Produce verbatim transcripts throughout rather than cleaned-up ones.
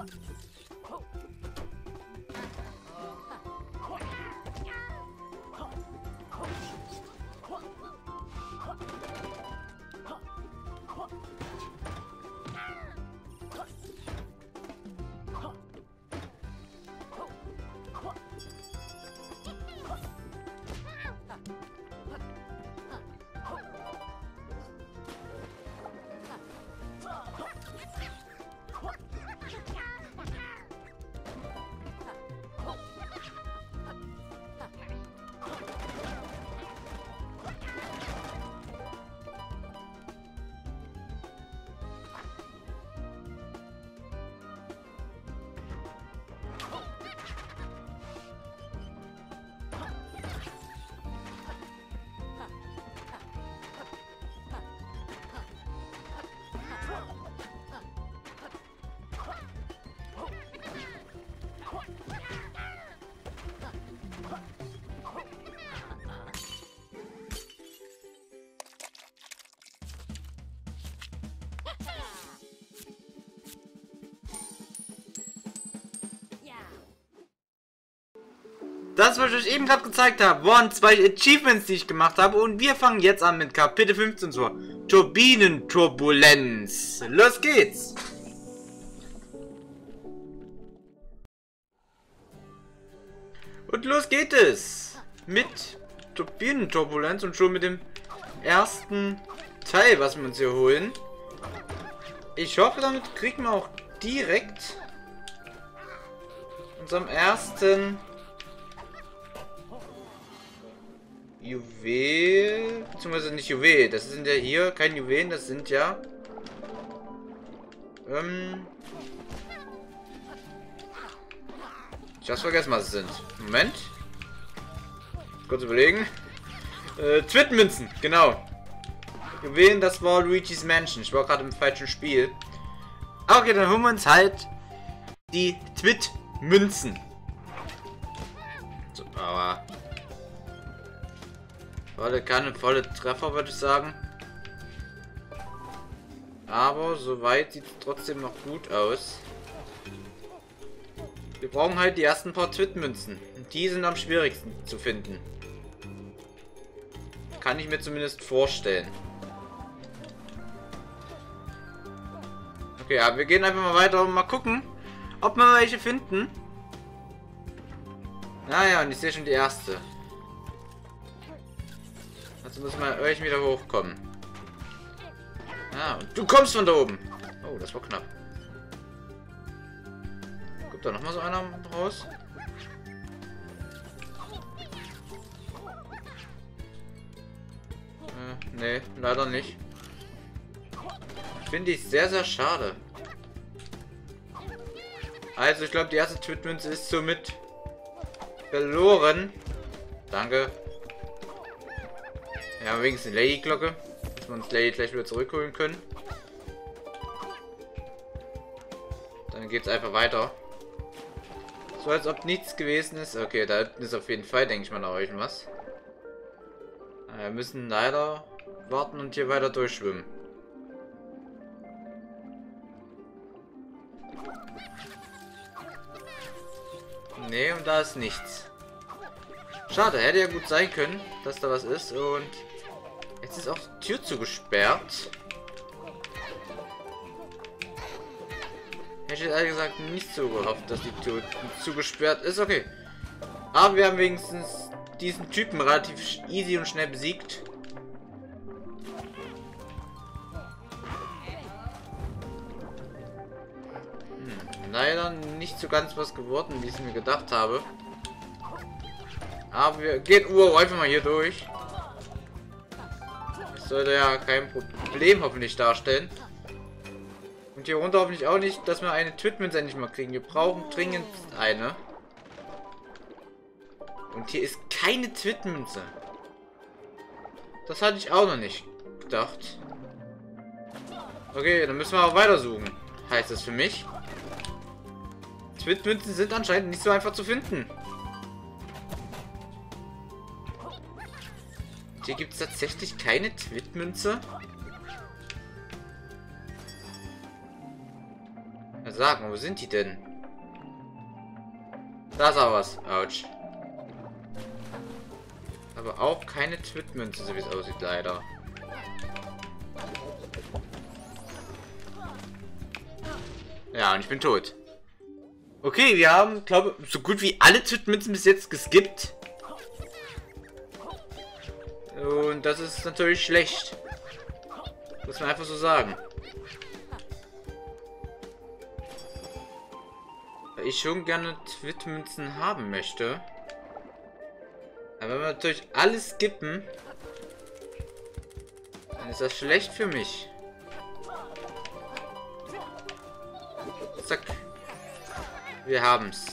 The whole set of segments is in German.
Das, was ich euch eben gerade gezeigt habe, waren zwei Achievements, die ich gemacht habe. Und wir fangen jetzt an mit Kapitel fünfzehn zur Turbinenturbulenz. Los geht's! Und los geht es! Mit Turbinenturbulenz und schon mit dem ersten Teil, was wir uns hier holen. Ich hoffe, damit kriegen wir auch direkt unserem ersten Juwel, beziehungsweise nicht Juwel, das sind ja hier keine Juwelen, das sind ja ähm ich hab's vergessen, was es sind. Moment. Kurz überlegen. Äh, Twitmünzen, genau. Juwelen, das war Luigi's Mansion. Ich war gerade im falschen Spiel. Okay, dann holen wir uns halt die Twitmünzen. So, aber volle Kanne, volle Treffer, würde ich sagen. Aber soweit sieht es trotzdem noch gut aus. Wir brauchen halt die ersten paar Twitmünzen. Und die sind am schwierigsten zu finden. Kann ich mir zumindest vorstellen. Okay, aber wir gehen einfach mal weiter und mal gucken, ob wir welche finden. Naja, und ich sehe schon die erste. Also muss man euch wieder hochkommen. Ah, und du kommst von da oben. Oh, das war knapp. Kommt da nochmal so einer raus? Äh, nee, leider nicht. Finde ich sehr, sehr schade. Also, ich glaube, die erste Twitmünze ist somit verloren. Danke. Ja, wenigstens die Lady-Glocke. Dass wir uns Lady gleich wieder zurückholen können. Dann geht es einfach weiter. So als ob nichts gewesen ist. Okay, da hinten ist auf jeden Fall, denke ich mal, noch irgendwas. Wir müssen leider warten und hier weiter durchschwimmen. Nee, und da ist nichts. Schade, hätte ja gut sein können, dass da was ist. Und jetzt ist auch die Tür zugesperrt. Hätte ich ehrlich gesagt nicht so gehofft, dass die Tür zugesperrt ist. Okay. Aber wir haben wenigstens diesen Typen relativ easy und schnell besiegt. Hm, leider nicht so ganz was geworden, wie ich es mir gedacht habe. Aber wir gehen uh, einfach mal hier durch. Das sollte ja kein Problem hoffentlich darstellen. Und hier runter hoffentlich auch nicht, dass wir eine Twitmünze endlich mal kriegen. Wir brauchen dringend eine. Und hier ist keine Twitmünze. Das hatte ich auch noch nicht gedacht. Okay, dann müssen wir auch weiter suchen. Heißt das für mich. Twitmünzen sind anscheinend nicht so einfach zu finden. Hier gibt es tatsächlich keine Twitmünze. sagen, wo sind die denn? Da ist auch was. Autsch. Aber auch keine Twitmünze, so wie es aussieht, leider. Ja, und ich bin tot. Okay, wir haben, glaube ich, so gut wie alle Twitmünzen bis jetzt geskippt. Und das ist natürlich schlecht. Muss man einfach so sagen. Weil ich schon gerne Twitmünzen haben möchte. Aber wenn wir natürlich alles skippen, dann ist das schlecht für mich. Zack. Wir haben's.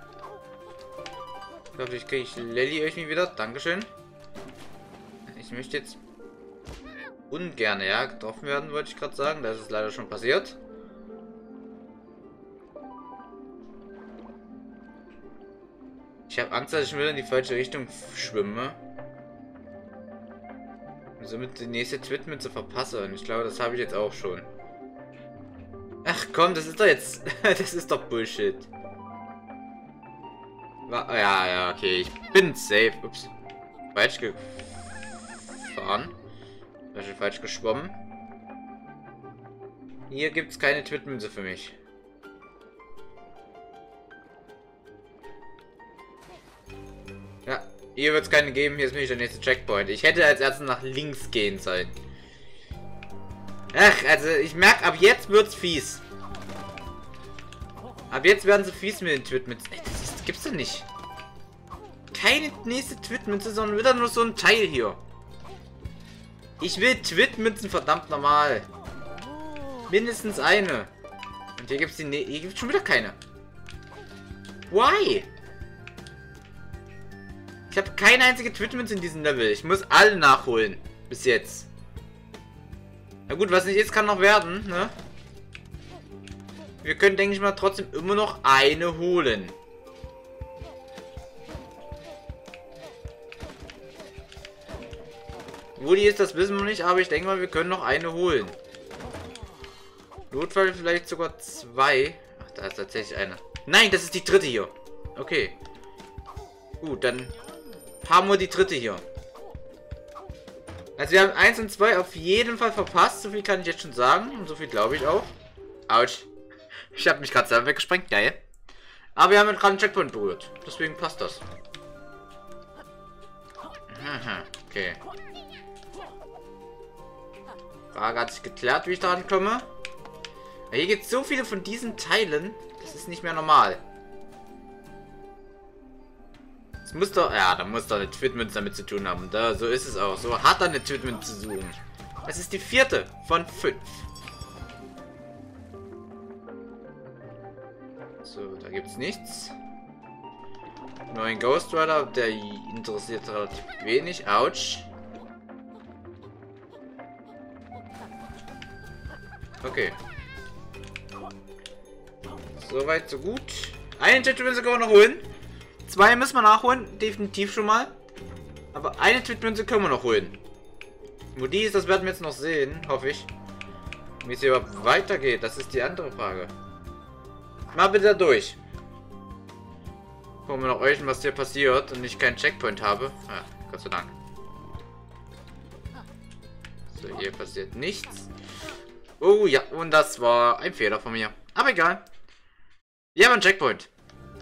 Ich hoffe, ich kriege ich Lelly irgendwie wieder. Dankeschön. Ich möchte jetzt ungern, ja, getroffen werden, wollte ich gerade sagen. Das ist leider schon passiert. Ich habe Angst, dass ich wieder in die falsche Richtung schwimme. Und somit die nächste Twitmünze verpasse. Und ich glaube, das habe ich jetzt auch schon. Ach komm, das ist doch jetzt... das ist doch Bullshit. War, ja, ja, okay. Ich bin safe. Ups. Falsch gefahren. Falsch, falsch geschwommen. Hier gibt es keine Twitmünze für mich. Ja, hier wird es keine geben. Hier ist nämlich der nächste Checkpoint. Ich hätte als erstes nach links gehen sollen. Ach, also ich merke, ab jetzt wird's fies. Ab jetzt werden sie fies mit den Twitmünzen. Ey, das, ist, das gibt's doch nicht. Keine nächste Twitmünze, sondern wieder nur so ein Teil hier. Ich will Twitmünzen, verdammt normal. Mindestens eine. Und hier gibt's die. Ne hier gibt's schon wieder keine. Why? Ich habe keine einzige Twitmünze in diesem Level. Ich muss alle nachholen. Bis jetzt. Na gut, was nicht ist, kann noch werden, ne? Wir können, denke ich mal, trotzdem immer noch eine holen. Wo die ist, das wissen wir nicht, aber ich denke mal, wir können noch eine holen. Notfall vielleicht sogar zwei. Ach, da ist tatsächlich eine. Nein, das ist die dritte hier. Okay. Gut, dann haben wir die dritte hier. Also wir haben eins und zwei auf jeden Fall verpasst. So viel kann ich jetzt schon sagen. Und so viel glaube ich auch. Autsch. Ich habe mich gerade selber weggesprengt. Geil. Aber wir haben gerade einen Checkpoint berührt. Deswegen passt das. Aha, okay. Frage hat sich geklärt, wie ich da ankomme. Hier gibt es so viele von diesen Teilen. Das ist nicht mehr normal. Es muss doch... Ja, da muss doch eine Twitmünze damit zu tun haben. Da, so ist es auch. So hat er eine Twitmünze zu suchen. Es ist die vierte von fünf. So, da gibt es nichts. Nur ein Ghost Rider, der interessiert relativ wenig. Autsch. Okay. Soweit, so gut. Eine Twitmünze können wir noch holen. Zwei müssen wir nachholen, definitiv schon mal. Aber eine Twitmünze können wir noch holen. Wo die ist, das werden wir jetzt noch sehen, hoffe ich. Wie es hier überhaupt weitergeht, das ist die andere Frage. Mal bitte durch. Gucken wir noch euch, was hier passiert und ich keinen Checkpoint habe. Ah, Gott sei Dank. So, hier passiert nichts. Oh ja, und das war ein Fehler von mir. Aber egal. Wir haben einen Checkpoint.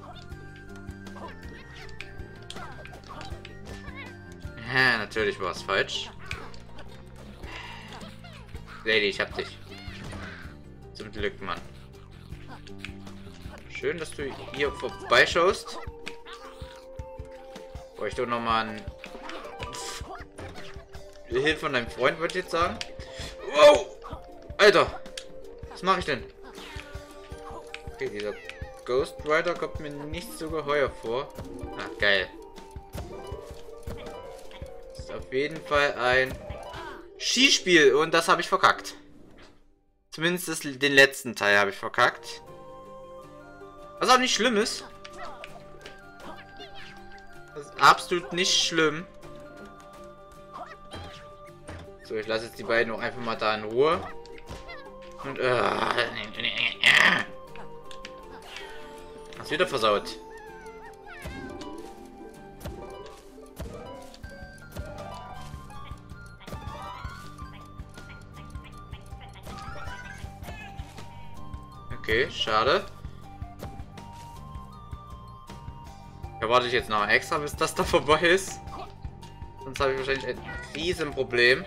Ja, natürlich war es falsch. Lady, ich hab dich. Zum Glück, Mann. Schön, dass du hier vorbeischaust. Brauche ich doch nochmal ein... Hilfe von deinem Freund, wollte ich jetzt sagen. Wow! Alter! Was mache ich denn? Okay, dieser Ghost Rider kommt mir nicht so geheuer vor. Ah, geil. Das ist auf jeden Fall ein Skispiel und das habe ich verkackt. Zumindest das, den letzten Teil habe ich verkackt. Was auch nicht schlimm ist. Das ist absolut nicht schlimm. So, ich lasse jetzt die beiden auch einfach mal da in Ruhe. Und äh, Ist wieder versaut. Okay, schade. Da warte ich jetzt noch extra, bis das da vorbei ist. Sonst habe ich wahrscheinlich ein Riesenproblem.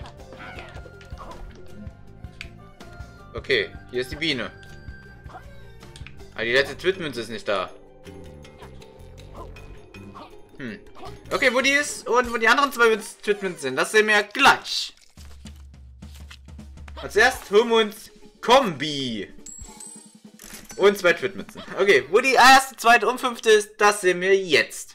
Okay, hier ist die Biene. Aber die letzte Twitmünze ist nicht da. Hm. Okay, wo die ist und wo die anderen zwei Twitmünzen sind, das sehen wir ja gleich. Als erstes holen wir uns Kombi. Und zwei Twitmünzen. Okay, wo die erste, zweite und fünfte ist, das sehen wir jetzt.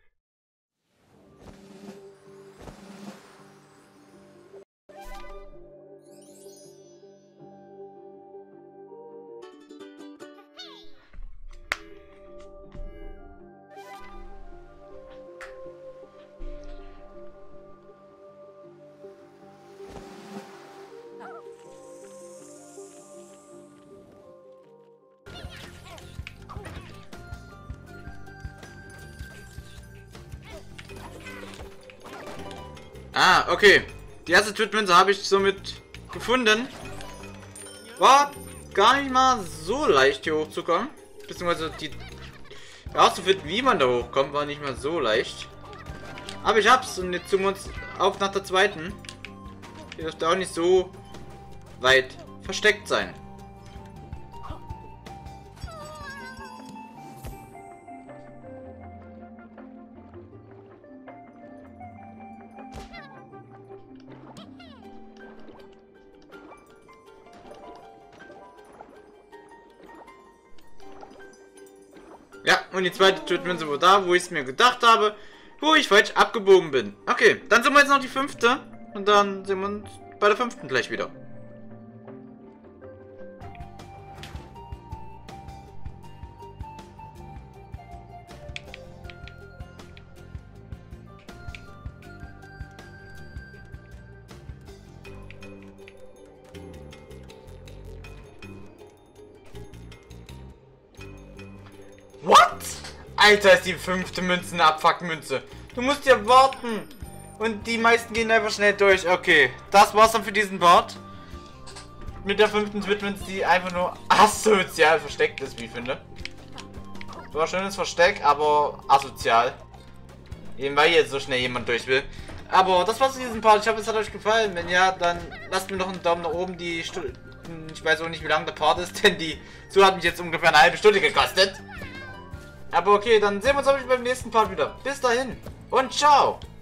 Ah, okay. Die erste Twitmünze habe ich somit gefunden. War gar nicht mal so leicht hier hochzukommen. Beziehungsweise die herauszufinden, wie man da hochkommt, war nicht mal so leicht. Aber ich hab's und jetzt zoomen wir uns auf nach der zweiten. Die dürfte auch nicht so weit versteckt sein. Ja, und die zweite Twitmünze war da, wo ich es mir gedacht habe, wo ich falsch abgebogen bin. Okay, dann sind wir jetzt noch die fünfte. Und dann sehen wir uns bei der fünften gleich wieder. What? Alter, ist die fünfte Münze eine Abfuckmünze. Du musst ja warten. Und die meisten gehen einfach schnell durch. Okay, das war's dann für diesen Part. Mit der fünften Twitmünze, die einfach nur asozial versteckt ist, wie ich finde. War ein schönes Versteck, aber asozial. Eben weil jetzt so schnell jemand durch will. Aber das war's für diesen Part. Ich hoffe, es hat euch gefallen. Wenn ja, dann lasst mir noch einen Daumen nach oben. Die Stu ich weiß auch nicht, wie lang der Part ist, denn die so hat mich jetzt ungefähr eine halbe Stunde gekostet. Aber okay, dann sehen wir uns beim nächsten Part wieder. Bis dahin und ciao!